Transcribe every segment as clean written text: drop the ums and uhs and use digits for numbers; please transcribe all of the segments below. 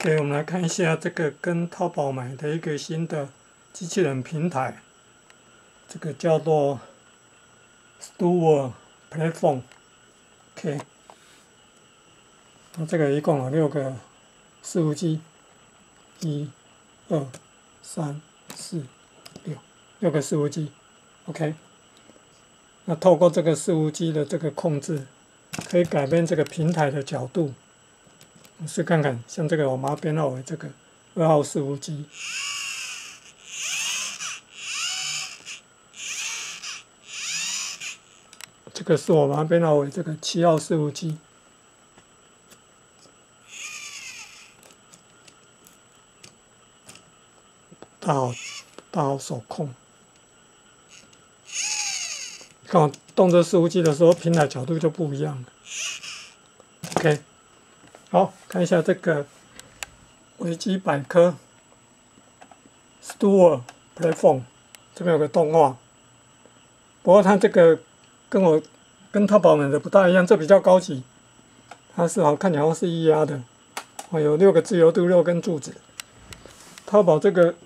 OK， 我们来看一下这个跟淘宝买的一个新的机器人平台，这个叫做 Steward Platform。OK， 那这个一共有6个伺服机，1、2、3、4、6个伺服机。OK， 那透过这个伺服机的这个控制，可以改变这个平台的角度。我试看看，像这个我把它编号为这个2号伺服机。这个是我把它编号为这个7号伺服机。大号手控。看我动这伺服机的时候，平台角度就不一样了。OK。好，看一下这个维基百科 Steward Platform， 这边有个动画。不过它这个跟淘宝买的不大一样，这比较高级。它是看起来是液压的，有6个自由度，6根柱子。淘宝这个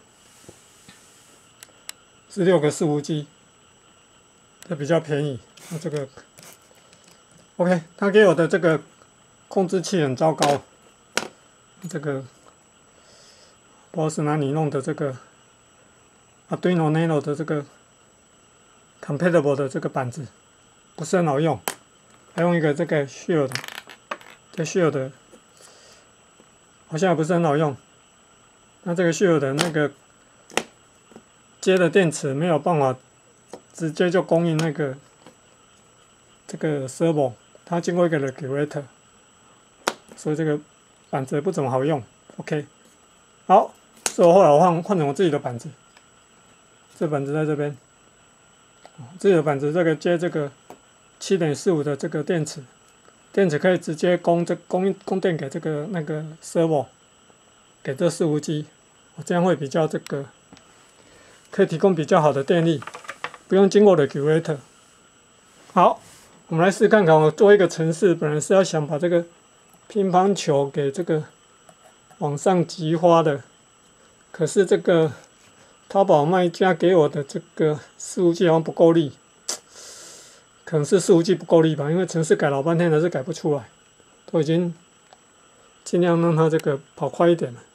是6个伺服机，这比较便宜。它这个 OK， 它给我的这个控制器很糟糕，这个不知道是哪里弄的这个 Arduino Nano 的这个 compatible 的这个板子不是很好用，还用一个这个 Shield， 这 Shield 好像也不是很好用。那这个 Shield 的那个接的电池没有办法直接就供应那个这个 servo， 它经过一个 regulator。所以这个板子不怎么好用 ，OK， 好，所以我后来换成我自己的板子，这板子在这边，自己的板子这个接这个 7.45 的这个电池可以直接供电给这个那个 servo， 给这伺服机，这样会比较这个可以提供比较好的电力，不用经过regulator。好，我们来试看看，我做一个程式，本来是要想把这个乒乓球给这个往上击发的，可是这个淘宝卖家给我的这个伺服器好像不够力，可能是伺服器不够力吧，因为程式改老半天还是改不出来，都已经尽量让它这个跑快一点了，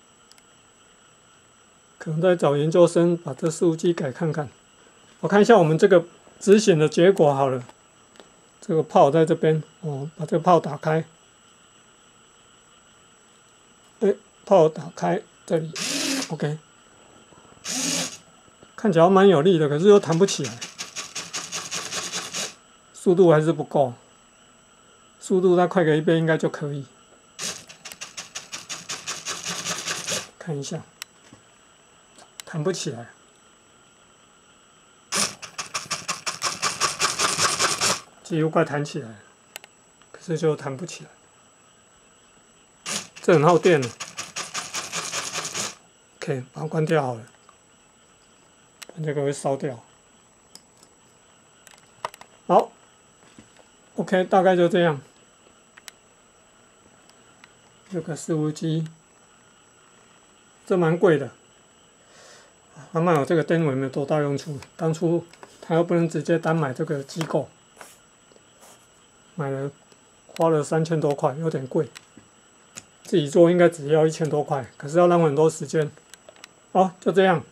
可能再找研究生把这伺服器改看看。我看一下我们这个执行的结果好了，这个炮在这边，把这个炮打开。炮打开这里 ，OK， 看起来蛮有力的，可是又弹不起来，速度还是不够，速度再快个1倍应该就可以。看一下，弹不起来，几乎快弹起来了，可是就弹不起来，这很耗电的。OK， 把它关掉好了，这个会烧掉。好 ，OK， 大概就这样。6个伺服机，这蛮贵的。慢慢有这个电路有没有多大用处？当初他又不能直接单买这个机构，花了3000多块，有点贵。自己做应该只要1000多块，可是要浪费很多时间。好，就这样。